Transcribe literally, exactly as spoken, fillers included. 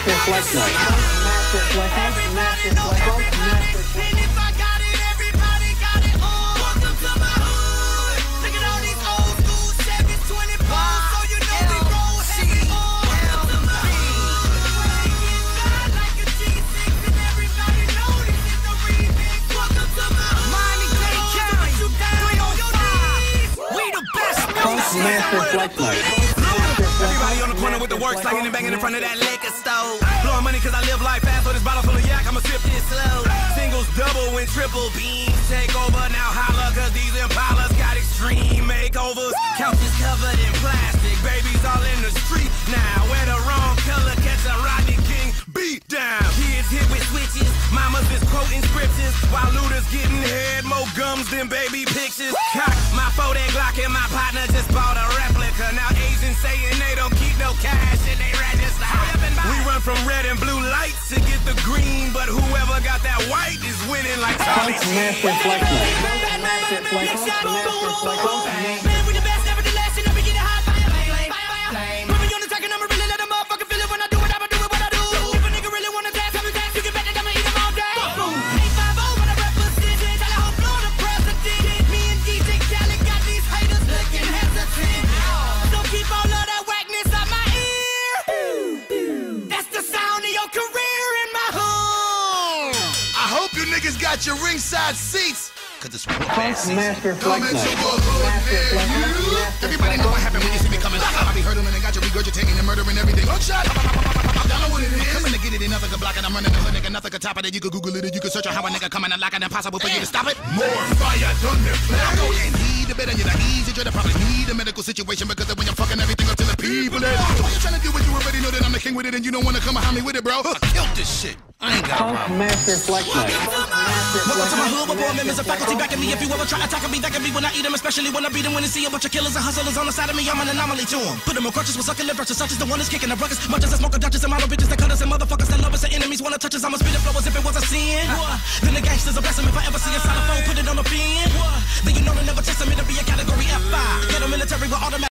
Master Flex Night. Master Flex. Master Flex. Master Flex. And if I got it, everybody got it all. Welcome to my hood. Look at all these old school Chevys, twenty-four, so you know we roll heavy. Welcome to my hood. Got like a G six and everybody know this is the remix. Welcome to my hood. Miami Dade County, you down on your knees. We the best music. Master Flex Night. Everybody on the corner with the work slanging and banging in front of that liquor store. Blowing money cause I live life fast, so this bottle full of yak, I'ma sip this slow. Singles, double, and triple beams take over. Now holla cause these Impalas got extreme makeovers. Couches covered in plastic, babies all in the street now. Wear the wrong color, catch a Rodney King beat down. Kids hit with switches, mamas is quoting scriptures, while looters getting head, more gums than baby pictures. Cock my forty Glock and my partner just bought a replica. Now Asians saying they don't keep no cash in they register. We run from red and blue lights to get the green, but whoever got that white is winning like Charlie Sheen. Master Flex Night. Master Flex. Master Flex. Man, we the best, never the last, and never get a hot fire. Put me on the track and I'ma really let a motherfucker feel it when I do it. I'ma do it what I do. If a nigga really wanna dance, I'ma dance. You can bet that I'ma eat him all day. eight five oh, when I represent, tell the whole floor the president. Me and D J Khaled got these haters looking hesitant. So keep all of that whackness out my ear. That's the sound of your career in my hood. I hope you niggas got your ringside seats, cause it's whoop ass season. Master Flex Coming to Night. a hood near you. Everybody know what happened when you see me coming. I be hurdling and got you regurgitating and murdering everything. Hookshot. Y'all know what it is. I'm coming to get it, and nothing can block it. I'm running the hood, nigga, nothing can top it. You can Google it, and you can search on how a nigga coming and lock it. Impossible for you to stop it. More fire, thunder, flame. I go and heed the better, you're the easy. You're the probably need a medical situation because of when you're fucking everything up to the people. Why you trying to do what you already know that I'm the king with it, and you don't want to come behind me with it, bro? I killed this shit. I ain't got a problem. Master Flex Night. Welcome to my hood, with board members of faculty backing me. If you ever try attacking me, that can be when I eat them, especially when I beat them. When they see a bunch of killers and hustlers on the side of me, I'm an anomaly to them. Put them on crutches with succulent virtues, such as the one that's kicking the ruckus. Much as I smoke a Dutchess and model bitches that cut us and motherfuckers that love us and enemies wanna touch us. I'ma spit it flow as if it was a sin. Then the gangsters will bless them if I ever see a solid phone, put it on the pin. Then you know they never test them, it'll be a category F five. Get a military with automatic.